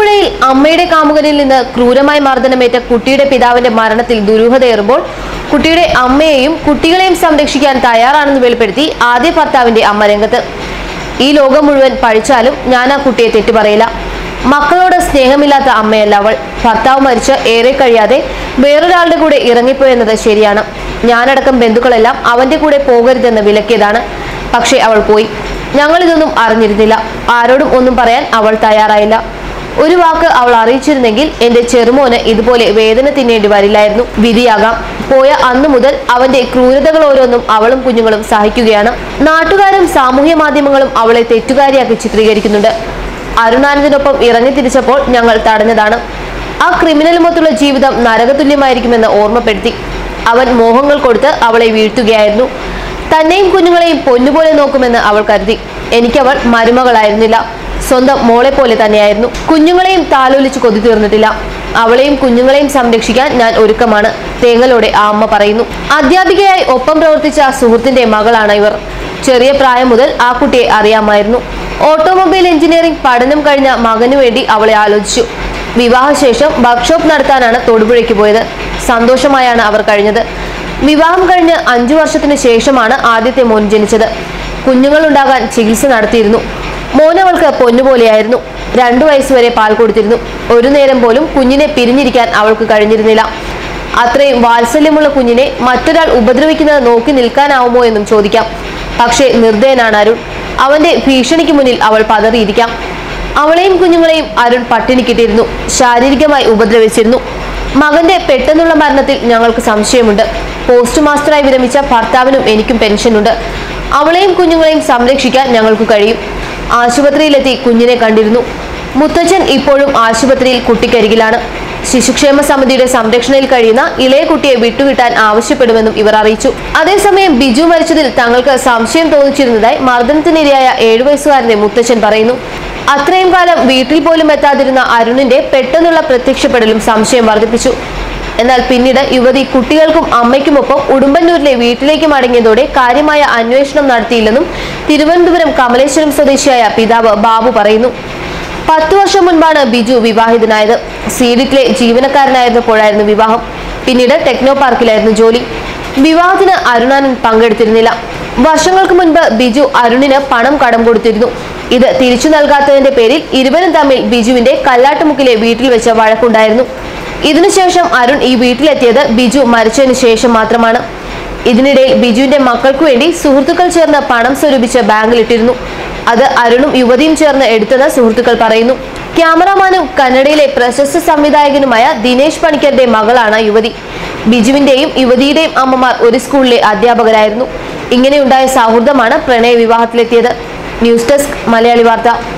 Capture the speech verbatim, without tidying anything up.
ആലപ്പുഴയിൽ അമ്മയുടെ കാമുകനിൽ നിന്ന് ക്രൂരമായി മർദ്ദനമേറ്റ കുട്ടിയുടെ പിതാവിന്റെ മരണത്തിൽ ദുരൂഹതയേറുമ്പോൾ കുട്ടിയുടെ അമ്മയെയും കുട്ടികളെയും സംരക്ഷിക്കാൻ തയ്യാറാണെന്ന് വെളിപ്പെടുത്തി ആദ്യ ഭർത്താവിന്റെ അമ്മ രംഗത്ത്. ഈ ലോകം മുഴുവൻ പഴിച്ചാലും ഞാൻ ആ കുട്ടിയെ തെറ്റുപറയില്ല. മക്കളോട് സ്നേഹമില്ലാത്ത അമ്മയല്ല അവൾ. ഭർത്താവ് മരിച്ച് ഏറെ കഴിയാതെ വേറൊരാളുടെ കൂടെ ഇറങ്ങിപ്പോയെന്നത് ശരിയാണ്. ഞാനടക്കം ബന്ധുക്കളെല്ലാം അവന്റെ കൂടെ പോകരുതെന്ന് വിലക്കിയതാണ്. പക്ഷെ അവൾ പോയി. ഞങ്ങൾ ഇതൊന്നും അറിഞ്ഞിരുന്നില്ല. ആരോടും ഒന്നും പറയാൻ അവൾ തയ്യാറായില്ല. ഒരു വാക്ക് അവൾ അറിയിച്ചിരുന്നെങ്കിൽ എന്റെ ചെറുമോന് ഇതുപോലെ വേദന തിന്നേണ്ടി വരില്ലായിരുന്നു. വിധിയാകാം. പോയ അന്നു മുതൽ അവന്റെ ക്രൂരതകൾ ഓരോന്നും അവളും കുഞ്ഞുങ്ങളും സഹിക്കുകയാണ്. നാട്ടുകാരും സാമൂഹ്യ മാധ്യമങ്ങളും അവളെ തെറ്റുകാരിയാക്കി ചിത്രീകരിക്കുന്നുണ്ട്. അരുണാനന്ദിനൊപ്പം ഇറങ്ങി തിരിച്ചപ്പോൾ ഞങ്ങൾ തടഞ്ഞതാണ്. ആ ക്രിമിനലുമൊത്തുള്ള ജീവിതം നരകതുല്യമായിരിക്കുമെന്ന് ഓർമ്മപ്പെടുത്തി. അവൻ മോഹങ്ങൾ കൊടുത്ത് അവളെ വീഴ്ത്തുകയായിരുന്നു. തന്നെയും കുഞ്ഞുങ്ങളെയും പൊന്നുപോലെ നോക്കുമെന്ന് അവൾ കരുതി. എനിക്കവൾ മരുമകളായിരുന്നില്ല, സ്വന്തം മോളെ പോലെ തന്നെയായിരുന്നു. കുഞ്ഞുങ്ങളെയും താലോലിച്ച് കൊതി തീർന്നിട്ടില്ല. അവളെയും കുഞ്ഞുങ്ങളെയും സംരക്ഷിക്കാൻ ഞാൻ ഒരുക്കമാണ്, തേങ്ങലോടെ ആ അമ്മ പറയുന്നു. അധ്യാപികയായി ഒപ്പം പ്രവർത്തിച്ച സുഹൃത്തിന്റെ മകളാണ് ഇവർ. ചെറിയ പ്രായം മുതൽ ആ കുട്ടിയെ അറിയാമായിരുന്നു. ഓട്ടോമൊബൈൽ എഞ്ചിനീയറിംഗ് പഠനം കഴിഞ്ഞ മകനു വേണ്ടി അവളെ ആലോചിച്ചു. വിവാഹശേഷം വർക്ക്ഷോപ്പ് നടത്താനാണ് തൊടുപുഴയ്ക്ക് പോയത്. സന്തോഷമായാണ് അവർ കഴിഞ്ഞത്. വിവാഹം കഴിഞ്ഞ് അഞ്ചു വർഷത്തിന് ശേഷമാണ് ആദ്യത്തെ മോൻ ജനിച്ചത്. കുഞ്ഞുങ്ങൾ ഉണ്ടാകാൻ ചികിത്സ നടത്തിയിരുന്നു. മോനവൾക്ക് പൊന്നുപോലെയായിരുന്നു. രണ്ടു വയസ്സുവരെ പാൽ കൊടുത്തിരുന്നു. ഒരു നേരം പോലും കുഞ്ഞിനെ പിരിഞ്ഞിരിക്കാൻ അവൾക്ക് കഴിഞ്ഞിരുന്നില്ല. അത്രയും വാത്സല്യമുള്ള കുഞ്ഞിനെ മറ്റൊരാൾ ഉപദ്രവിക്കുന്നത് നോക്കി നിൽക്കാനാവുമോ എന്നും ചോദിക്കാം. പക്ഷേ നിർദ്ദയനാണ് അരുൺ. അവന്റെ ഭീഷണിക്ക് മുന്നിൽ അവൾ പതറിയിരിക്കാം. അവളെയും കുഞ്ഞുങ്ങളെയും അരുൺ പട്ടിണിക്കിട്ടിരുന്നു, ശാരീരികമായി ഉപദ്രവിച്ചിരുന്നു. മകന്റെ പെട്ടെന്നുള്ള മരണത്തിൽ ഞങ്ങൾക്ക് സംശയമുണ്ട്. പോസ്റ്റ് മാസ്റ്ററായി വിരമിച്ച ഭർത്താവിനും എനിക്കും പെൻഷനുണ്ട്. അവളെയും കുഞ്ഞുങ്ങളെയും സംരക്ഷിക്കാൻ ഞങ്ങൾക്ക് കഴിയും. ആശുപത്രിയിലെത്തി കുഞ്ഞിനെ കണ്ടിരുന്നു. മുത്തച്ഛൻ ഇപ്പോഴും ആശുപത്രിയിൽ കുട്ടിക്കരികിലാണ്. ശിശുക്ഷേമ സമിതിയുടെ സംരക്ഷണയിൽ കഴിയുന്ന ഇളയ കുട്ടിയെ വിട്ടുകിട്ടാൻ ആവശ്യപ്പെടുമെന്നും ഇവർ അറിയിച്ചു. അതേസമയം ബിജു മരിച്ചതിൽ തങ്ങൾക്ക് സംശയം തോന്നിച്ചിരുന്നതായി മർദ്ദനത്തിനിരയായ ഏഴു വയസ്സുകാരന്റെ മുത്തച്ഛൻ പറയുന്നു. അത്രയും കാലം വീട്ടിൽ പോലും എത്താതിരുന്ന അരുണിന്റെ പെട്ടെന്നുള്ള പ്രത്യക്ഷപ്പെടലും സംശയം വർദ്ധിപ്പിച്ചു. എന്നാൽ പിന്നീട് യുവതി കുട്ടികൾക്കും അമ്മയ്ക്കുമൊപ്പം ഉടുമ്പന്നൂരിലെ വീട്ടിലേക്ക് മടങ്ങിയതോടെ കാര്യമായ അന്വേഷണം നടത്തിയില്ലെന്നും തിരുവനന്തപുരം കമലേശ്വരം സ്വദേശിയായ പിതാവ് ബാബു പറയുന്നു. പത്തു വർഷം മുൻപാണ് ബിജു വിവാഹിതനായത്. സീഡിറ്റിലെ ജീവനക്കാരനായിരുന്നപ്പോഴായിരുന്നു വിവാഹം. പിന്നീട് ടെക്നോ പാർക്കിലായിരുന്നു ജോലി. വിവാഹത്തിന് അരുണാനന്ദ് പങ്കെടുത്തിരുന്നില്ല. വർഷങ്ങൾക്ക് മുൻപ് ബിജു അരുണിന് പണം കടം കൊടുത്തിരുന്നു. ഇത് തിരിച്ചു നൽകാത്തതിന്റെ പേരിൽ ഇരുവരും തമ്മിൽ ബിജുവിന്റെ കല്ലാട്ടുമുക്കിലെ വീട്ടിൽ വെച്ച് വഴക്കുണ്ടായിരുന്നു. ഇതിനുശേഷം അരുൺ ഈ വീട്ടിലെത്തിയത് ബിജു മരിച്ചതിന് ശേഷം മാത്രമാണ്. ഇതിനിടയിൽ ബിജുവിന്റെ മക്കൾക്കു വേണ്ടി സുഹൃത്തുക്കൾ ചേർന്ന് പണം സ്വരൂപിച്ച് ബാങ്കിലിട്ടിരുന്നു. അത് അരുണും യുവതിയും ചേർന്ന് എടുത്തെന്ന് സുഹൃത്തുക്കൾ പറയുന്നു. ക്യാമറാമാനും കന്നഡയിലെ പ്രശസ്ത സംവിധായകനുമായ ദിനേശ് പണിക്കരുടെ മകളാണ് യുവതി. ബിജുവിന്റെയും യുവതിയുടെയും അമ്മമാർ ഒരു സ്കൂളിലെ അധ്യാപകരായിരുന്നു. ഇങ്ങനെയുണ്ടായ സൗഹൃദമാണ് പ്രണയ വിവാഹത്തിലെത്തിയത്. ന്യൂസ് ഡെസ്ക് മലയാളി വാർത്ത.